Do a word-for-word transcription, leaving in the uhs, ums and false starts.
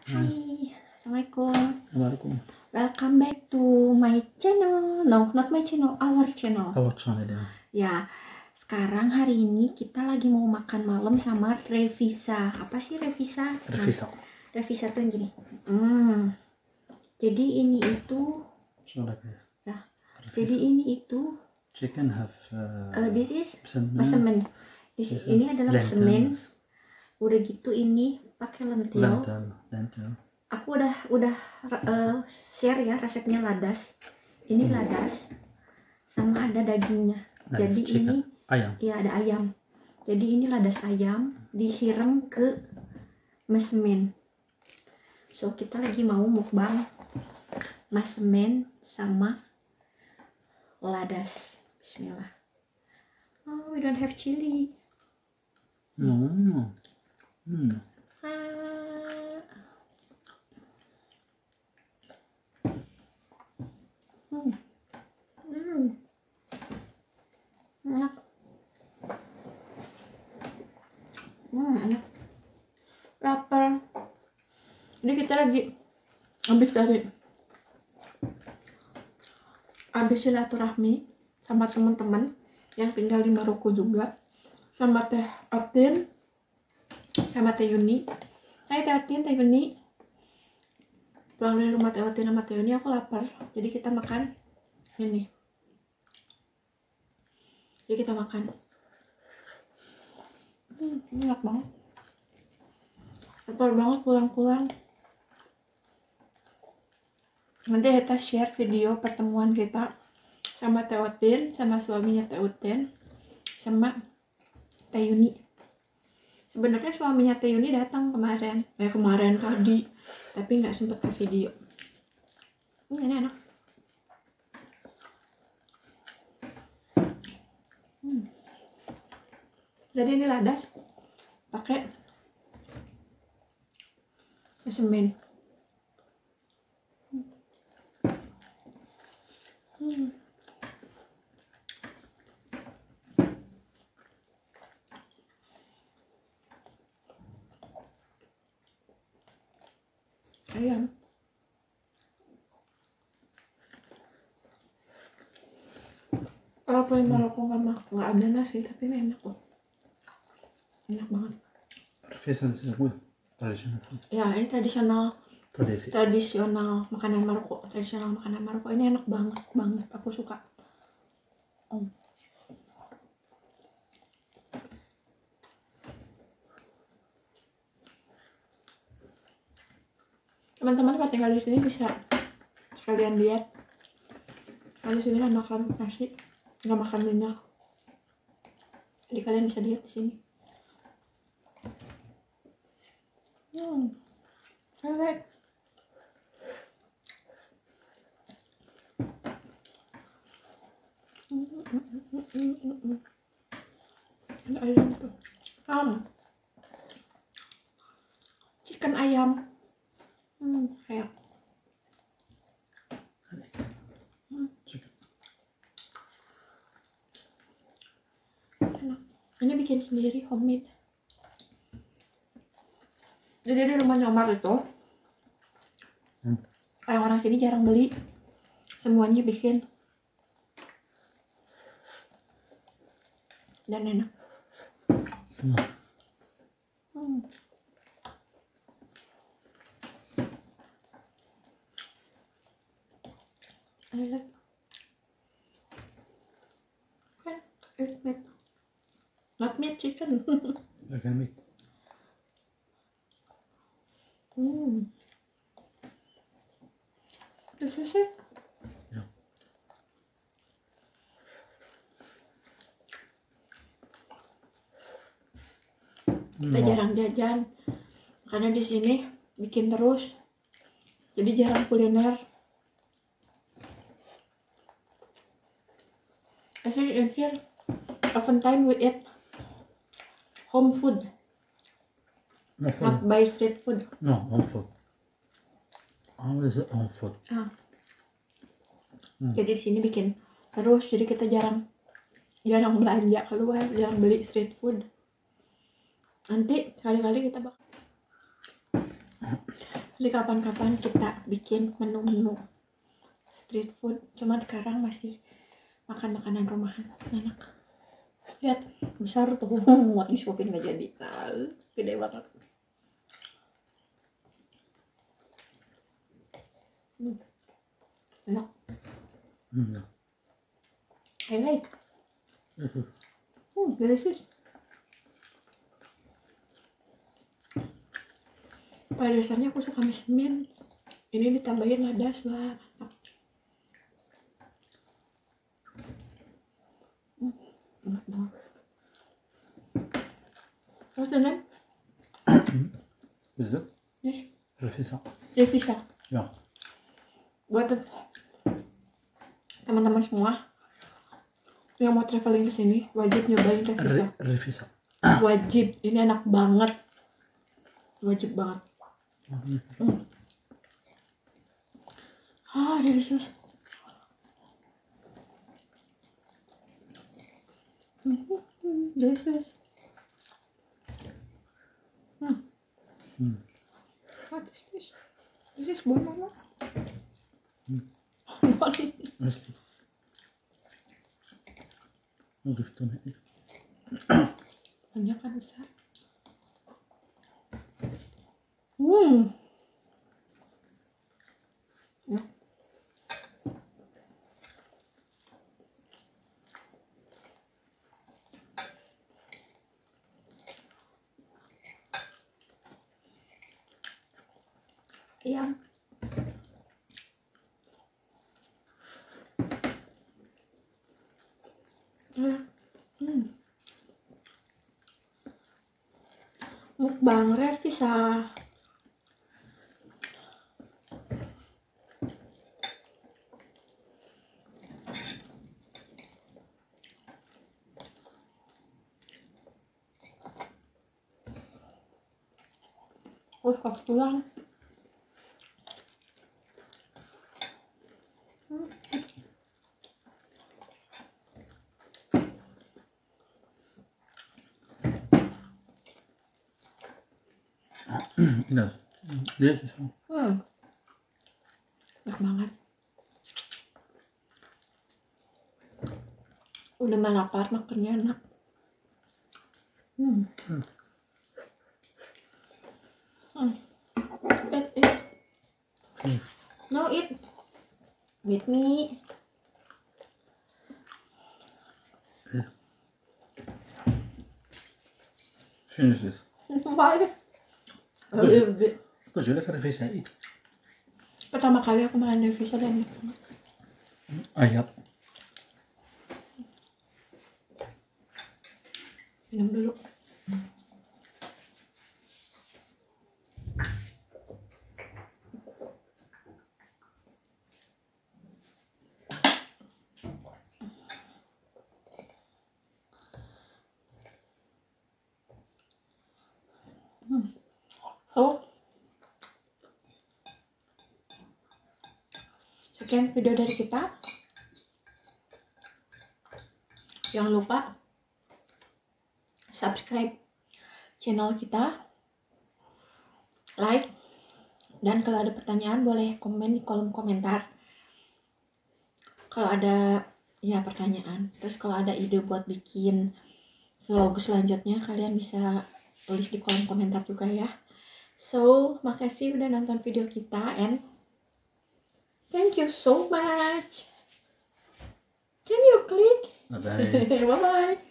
Hai, Assalamualaikum. Assalamualaikum. Welcome back to my channel. No, not my channel, our channel. Our channel. Ya, sekarang hari ini kita lagi mau makan malam sama Revisa. Apa sih Revisa? Revisa. Nah, Revisa tuh yang gini. Hmm. Jadi ini itu. Ya. Jadi ini itu. Chicken have. Uh, uh, this is semen. This is, ini adalah semen. Udah gitu ini pakai lentil. Lentil. Lentil. Aku udah udah uh, share ya resepnya ladas. Ini hmm. ladas sama ada dagingnya. Nice. Jadi chicken. Ini ayam. Ya ada ayam. Jadi ini ladas ayam disiram ke mesemen. So kita lagi mau mukbang mesemen sama ladas. Bismillah. Oh, we don't have chili. Hmm. Hmm. Ah. Hmm. Hmm. Enak. Hmm, enak. Lapar. Jadi kita lagi habis dari habis silaturahmi sama teman-teman yang tinggal di Maroko juga, sama Teh Otin, sama Teh Yuni. Hai Teh Otin, Teh Yuni. Pulang dari rumah Teh Otin sama Teh Yuni, aku lapar. Jadi kita makan ini. Jadi kita makan. Hmm, ini enak banget. Lapar banget pulang-pulang. Nanti kita share video pertemuan kita sama Teh Otin, sama suaminya Teh Otin, sama Teh Yuni. Sebenarnya suaminya Teh Yuni datang kemarin, eh kemarin tadi, tapi nggak sempet ke video. Ini enak. Hmm. Jadi ini ladas pakai semen. Hmm. Ayam. Kalau di Maroko nggak nggak ada nasi, tapi ini enak loh. Enak banget. Revisa itu tradisional. Ya, ini tradisional. Tradisi. Tradisional makanan Maroko. Tradisional makanan Maroko ini enak banget, banget. Aku suka. Oh. Teman-teman kalau tinggal di sini bisa sekalian diet. Kalau di sini nggak makan nasi, nggak makan minyak. Jadi kalian bisa diet di sini. Hmm, I like. Ada ayam tuh. Um, chicken ayam. Hmm, kayak. Hmm. Enak. Ini bikin sendiri, homemade. Jadi di rumahnya Omar itu, hmm. orang-orang sini jarang beli, semuanya bikin. Dan enak. Hmm. Hmm. I like. Kan, it's meat. Not meat, chicken. Like meat. Hmm. This is it. Yeah. Kita jarang jajan, karena di sini bikin terus, jadi jarang kuliner. I think in here, oftentimes we eat home food, no food. Not buy street food. No, home food. Always home food. Ah. Hmm. Jadi di sini bikin terus, jadi kita jarang jarang belanja keluar, jarang beli street food. Nanti kali-kali kita bakal Jadi kapan-kapan kita bikin menu-menu street food. Cuman sekarang masih makan makanan rumahan, enak. Lihat, besar tuh. Muat disuapin nggak jadi. Nah, gede banget. Hmm. Enak. Hmm. I like. Hmm, delicious. Pada dasarnya aku suka mie. Ini ditambahin lada, wah mantap. Hmm, enak banget. What's the name? Is it? Yes, Revisa. Revisa. Ja. Buat teman-teman semua yang mau traveling ke sini wajib nyobain Revisa. Re Revisa. Wajib, ini enak banget. Wajib banget. Hmm. Ah, delicious. Hmm, delicious. Hmm. Hmm. What is this? This is banana. Hmm. What is this? Rustig. Oh, dus dan ik. Banyak kan besar. Hmm. Ya. Iya. Hmm. Mukbang Revisa. Oh, pas pulang. Hmm. Das. Deze is zo. Hmm. Enak banget. Udah mah lapar, makannya enak. Hmm. Hmm. Hmm. Eat, eat. Hmm. No, eat. With me. Yeah. Finish this. Why? Because you lekker Revisa eat. Pertama kali aku makan Revisa dan Ayat. minum dulu. Hmm. So, sekian video dari kita. Jangan lupa subscribe channel kita, like, dan kalau ada pertanyaan boleh komen di kolom komentar. Kalau ada ya pertanyaan, terus kalau ada ide buat bikin vlog selanjutnya kalian bisa tulis di kolom komentar juga ya. So, makasih udah nonton video kita and thank you so much. Can you click? Bye bye. Bye bye.